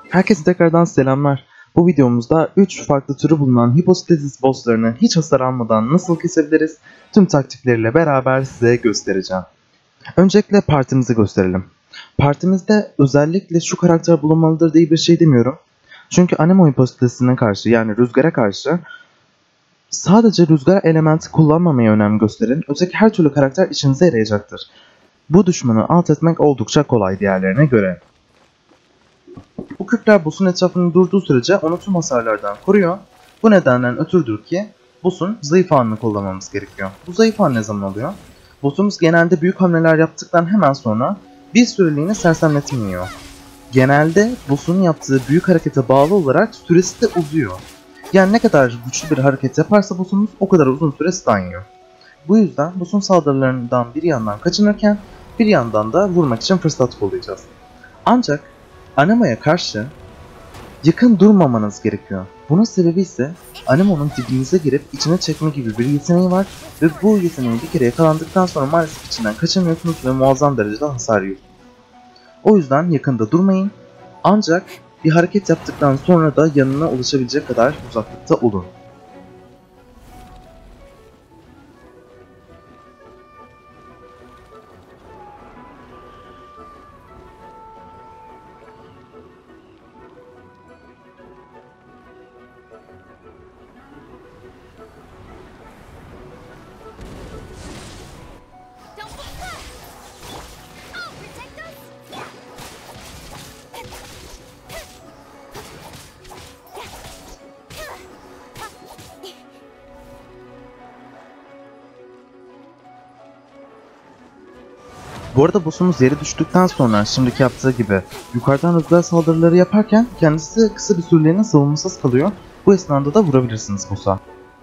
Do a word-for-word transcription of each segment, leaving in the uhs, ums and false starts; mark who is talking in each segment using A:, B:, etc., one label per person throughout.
A: Herkese tekrardan selamlar. Bu videomuzda üç farklı türü bulunan hipostasis bosslarını hiç hasar almadan nasıl kesebiliriz tüm taktikleriyle beraber size göstereceğim. Öncelikle partimizi gösterelim. Partimizde özellikle şu karakter bulunmalıdır diye bir şey demiyorum. Çünkü Anemo hipostasisine karşı, yani rüzgara karşı sadece rüzgar elementi kullanmamaya önem gösterin. Öteki her türlü karakter işinize yarayacaktır. Bu düşmanı alt etmek oldukça kolay diğerlerine göre. Bu küpler boss'un etrafında durduğu sürece onu tüm hasarlardan koruyor. Bu nedenden ötürüdür ki boss'un zayıf anını kullanmamız gerekiyor. Bu zayıf an ne zaman oluyor? Boss'umuz genelde büyük hamleler yaptıktan hemen sonra bir süreliğine sersemletmiyor. Genelde boss'un yaptığı büyük harekete bağlı olarak süresi de uzuyor. Yani ne kadar güçlü bir hareket yaparsa boss'umuz o kadar uzun süre stun yiyor. Bu yüzden boss'un saldırılarından bir yandan kaçınırken bir yandan da vurmak için fırsat kollayacağız. Ancak Anemo'ya karşı yakın durmamanız gerekiyor. Bunun sebebi ise Anemo'nun dibinize girip içine çekme gibi bir yeteneği var ve bu yeteneği bir kere yakalandıktan sonra maalesef içinden kaçamıyorsunuz ve muazzam derecede hasar yiyorsunuz. O yüzden yakında durmayın, ancak bir hareket yaptıktan sonra da yanına ulaşabilecek kadar uzaklıkta olun. Bu arada boss'umuz yere düştükten sonra şimdiki yaptığı gibi yukarıdan rüzgar saldırıları yaparken kendisi kısa bir süreliğine savunmasız kalıyor. Bu esnada da vurabilirsiniz boss'a.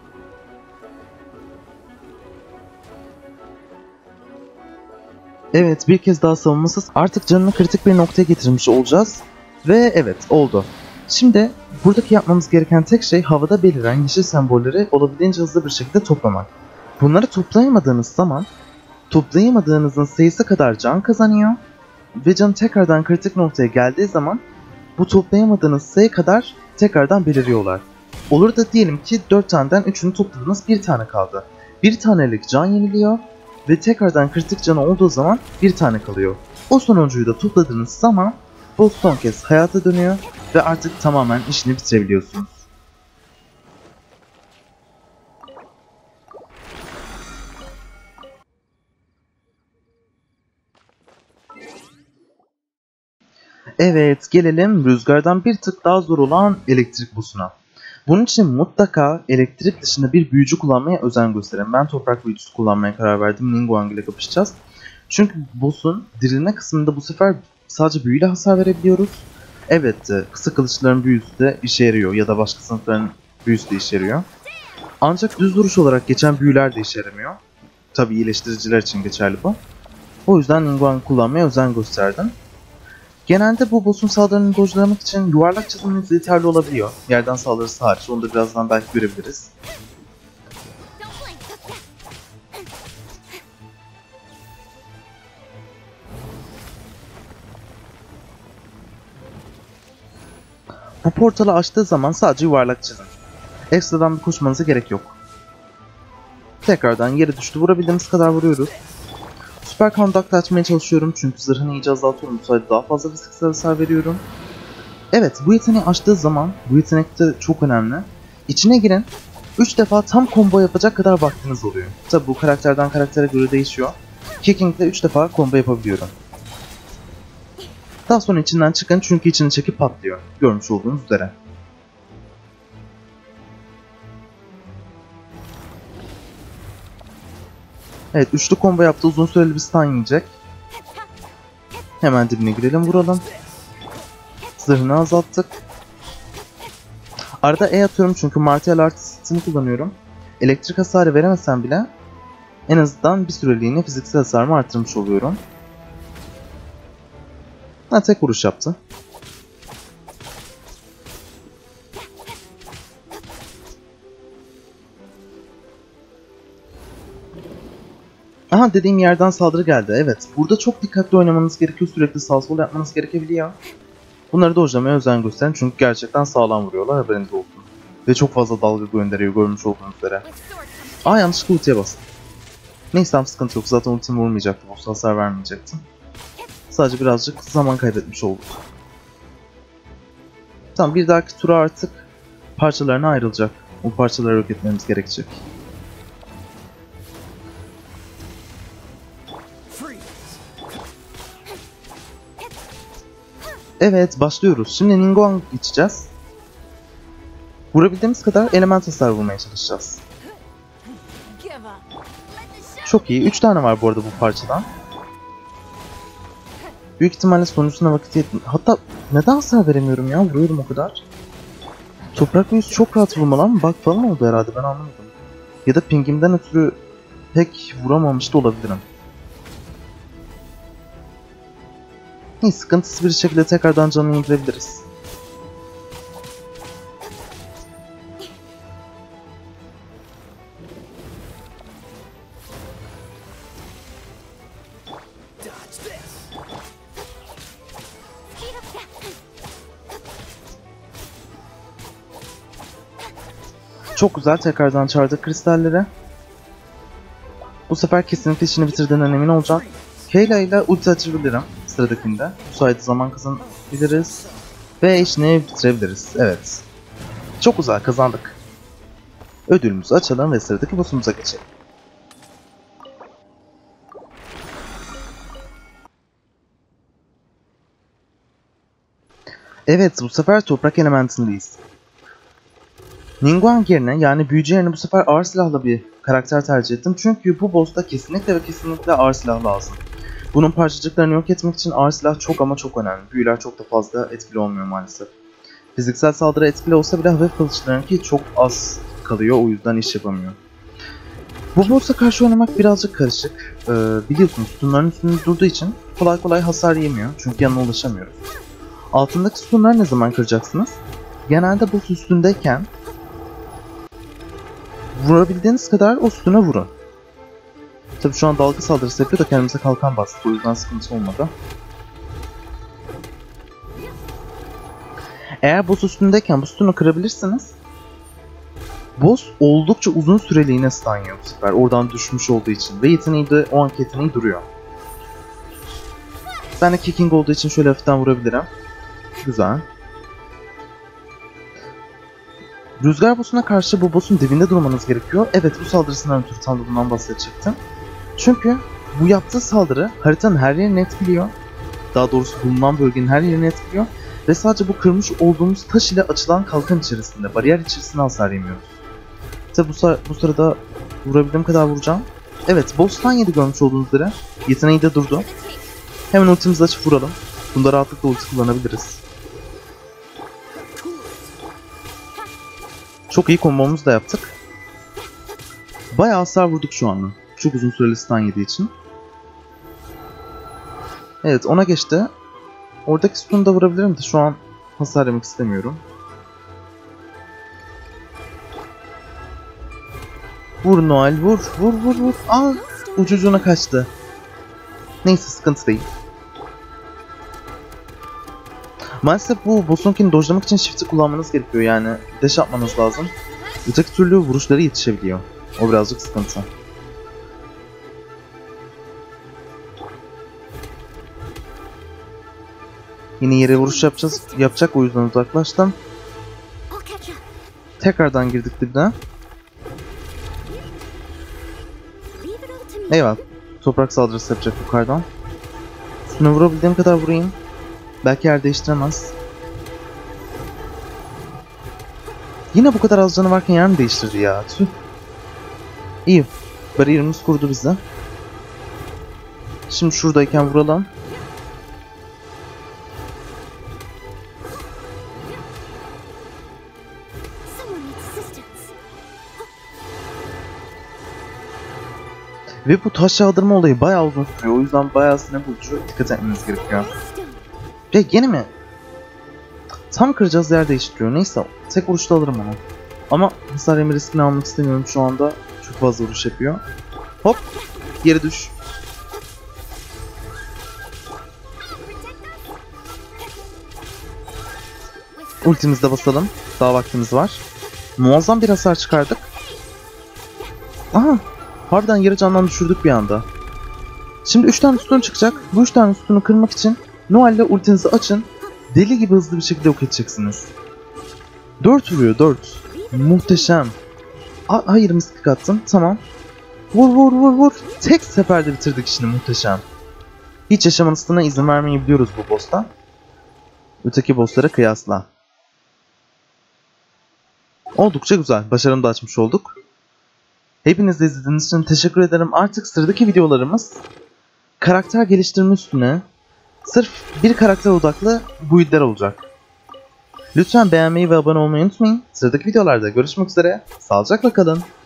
A: Evet, bir kez daha savunmasız, artık canını kritik bir noktaya getirmiş olacağız. Ve evet, oldu. Şimdi buradaki yapmamız gereken tek şey havada beliren yeşil sembolleri olabildiğince hızlı bir şekilde toplamak. Bunları toplayamadığınız zaman toplayamadığınızın sayısı kadar can kazanıyor ve can tekrardan kritik noktaya geldiği zaman bu toplayamadığınız sayı kadar tekrardan beliriyorlar. Olur da diyelim ki dört taneden üçünü topladınız, bir tane kaldı. bir tanelik can yeniliyor ve tekrardan kritik canı olduğu zaman bir tane kalıyor. O sonuncuyu da topladığınız zaman boss son kez hayata dönüyor ve artık tamamen işini bitirebiliyorsunuz. Evet, gelelim rüzgardan bir tık daha zor olan elektrik boss'una. Bunun için mutlaka elektrik dışında bir büyücü kullanmaya özen gösterin. Ben toprak büyücüsü kullanmaya karar verdim. Ningguang ile kapışacağız. Çünkü boss'un dirilme kısmında bu sefer sadece büyüyle hasar verebiliyoruz. Evet, kısa kılıçların büyüsü de işe yarıyor ya da başka sınıfların büyüsü de işe yarıyor. Ancak düz vuruş olarak geçen büyüler de işe yaramıyor. Tabii iyileştiriciler için geçerli bu. O yüzden Ningguang kullanmaya özen gösterdim. Genelde bu boss'un saldırını dojlamak için yuvarlak çiziminiz yeterli olabiliyor. Yerden saldırısı hariç, onu da birazdan belki görebiliriz. Bu portalı açtığı zaman sadece yuvarlak çizin. Ekstradan bir koşmanıza gerek yok. Tekrardan yere düştü, vurabildiğimiz kadar vuruyoruz. Süper Conduct'ı açmaya çalışıyorum çünkü zırhını iyice azaltıyorum. Bu sayede daha fazla fiziksel hasar veriyorum. Evet, bu yeteneği açtığı zaman, bu yetenek de çok önemli. İçine girin, üç defa tam combo yapacak kadar vaktiniz oluyor. Tabi bu karakterden karaktere göre değişiyor. Kicking'de üç defa combo yapabiliyorum. Daha sonra içinden çıkın çünkü içini çekip patlıyor. Görmüş olduğunuz üzere. Evet, üçlü combo yaptı, uzun süreli bir stun yiyecek. Hemen dibine girelim, vuralım. Zırhını azalttık. Arada E atıyorum çünkü martial artistini kullanıyorum. Elektrik hasarı veremesem bile en azından bir süreliğine fiziksel hasarımı artırmış oluyorum. Ha, tek vuruş yaptı. Aha, dediğim yerden saldırı geldi. Evet, burada çok dikkatli oynamanız gerekiyor. Sürekli sağ sol yapmanız gerekebiliyor. Bunları dojlamaya özen gösterin çünkü gerçekten sağlam vuruyorlar, haberiniz olsun. Ve çok fazla dalga gönderiyor görmüş olduğunuz üzere. Aa, yanlışlıkla ultiye bastım. Neyse, tam sıkıntı yok, zaten ultim vurmayacaktı, boss'a hasar vermeyecektim. Sadece birazcık zaman kaybetmiş olduk. Tamam, bir dahaki tura artık parçalarına ayrılacak. O parçaları yok etmemiz gerekecek. Evet, başlıyoruz. Şimdi Ningguang geçeceğiz. Vurabildiğimiz kadar element hasar vurmaya çalışacağız. Çok iyi. üç tane var bu arada bu parçadan. Büyük ihtimalle sonucuna vakit yetmiyor. Hatta neden hasar veremiyorum ya? Vuruyorum o kadar. Toprak büyüsü çok rahat vurmalı ama bug falan oldu herhalde, ben anlamadım. Ya da pingimden ötürü pek vuramamış da olabilirim. İyi, sıkıntısız bir şekilde tekrardan canını indirebiliriz. Çok güzel, tekrardan çağırdık kristalleri. Bu sefer kesinlikle işini bitirdiğinden emin olacağım. Kayla ile ulti açabilirim sıradakinde. Bu sayede zaman kazanabiliriz. Ve işini bitirebiliriz. Evet. Çok güzel, kazandık. Ödülümüzü açalım ve sıradaki boss'umuza geçelim. Evet, bu sefer toprak elementindeyiz. Ningguang yerine, yani büyücü yerine bu sefer ağır silahlı bir karakter tercih ettim. Çünkü bu boss'ta kesinlikle ve kesinlikle ağır silah lazım. Bunun parçacıklarını yok etmek için ağır silah çok ama çok önemli. Büyüler çok da fazla etkili olmuyor maalesef. Fiziksel saldırı etkili olsa bile hafif kılıçlarınki çok az kalıyor, o yüzden iş yapamıyor. Bu boss'a karşı oynamak birazcık karışık. Ee, biliyorsunuz sütunların üstünde durduğu için kolay kolay hasar yemiyor. Çünkü yanına ulaşamıyoruz. Altındaki sütunları ne zaman kıracaksınız? Genelde boss üstündeyken vurabildiğiniz kadar o sütuna vurun. Tabi şu an dalga saldırısı yapıyor da kendimize kalkan bastık, o yüzden sıkıntı olmadı. Eğer boss üstündeyken bu sütunu kırabilirsiniz, boss oldukça uzun süreliğine stun yiyor bu sefer, oradan düşmüş olduğu için ve yeteneği de o anki yeteneği duruyor. Ben de kicking olduğu için şöyle hafiften vurabilirim. Güzel. Rüzgar boss'una karşı bu boss'un dibinde durmanız gerekiyor. Evet, bu saldırısından ötürü tam da bundan bahsedecektim. Çünkü bu yaptığı saldırı haritanın her yerini etkiliyor. Daha doğrusu bulunan bölgenin her yerini etkiliyor. Ve sadece bu kırmış olduğumuz taş ile açılan kalkan içerisinde, bariyer içerisinde hasar yemiyoruz. Tabi bu, bu sırada vurabildiğim kadar vuracağım. Evet, boss'tan yedi görmüş olduğunuz üzere. Yeteneği de durdu. Hemen ultimizi açıp vuralım. Bunda rahatlıkla ulti kullanabiliriz. Çok iyi kombomuzu da yaptık. Bayağı hasar vurduk şu anda. Çok uzun süreli stun yediği için. Evet, ona geçti. Oradaki stunu da vurabilirim de şu an hasar yemek istemiyorum. Vur Noel, vur, vur, vur, vur. Aa, ucucuna kaçtı. Neyse, sıkıntı değil. Maalesef bu boss'unkini dojlamak için shift'i kullanmanız gerekiyor, yani dash atmanız lazım. Öteki türlü vuruşları yetişebiliyor. O birazcık sıkıntı. Yine yere vuruş yapacağız, yapacak, o yüzden uzaklaştım. Tekrardan girdik dibine. Eyvallah. Toprak saldırısı yapacak yukarıdan. Üstüne vurabildiğim kadar vurayım. Belki yer değiştiremez. Yine bu kadar az canı varken yer mi değiştirdi ya? Tüh. İyi. Bariyerimiz kurdu bize. Şimdi şuradayken vuralım. Ve bu taş yağdırma olayı bayağı uzun sürüyor. O yüzden bayağı sinir bozucu, dikkat etmeniz gerekiyor. Ya yine mi? Tam kıracağız, yer değiştiriyor. Neyse, tek vuruşta alırım onu. Ama hasar yeme riskini almak istemiyorum şu anda. Çok fazla vuruş yapıyor. Hop! Geri düş. Ultimizi de basalım. Daha vaktimiz var. Muazzam bir hasar çıkardık. Aha! Harbiden yarı candan düşürdük bir anda. Şimdi üç tane sütun çıkacak. Bu üç tane sütunu kırmak için Noel'le ultinizi açın. Deli gibi hızlı bir şekilde yok edeceksiniz. dört vuruyor, dört. Muhteşem. A hayır mistik attım. Tamam. Vur vur vur vur. Tek seferde bitirdik işini, muhteşem. Hiç yaşamasına izin vermeyi biliyoruz bu boss'tan. Öteki boss'lara kıyasla. Oldukça güzel. Başarını da açmış olduk. Hepiniz de izlediğiniz için teşekkür ederim. Artık sıradaki videolarımız karakter geliştirme üstüne sırf bir karakter odaklı build'ler olacak. Lütfen beğenmeyi ve abone olmayı unutmayın. Sıradaki videolarda görüşmek üzere. Sağlıcakla kalın.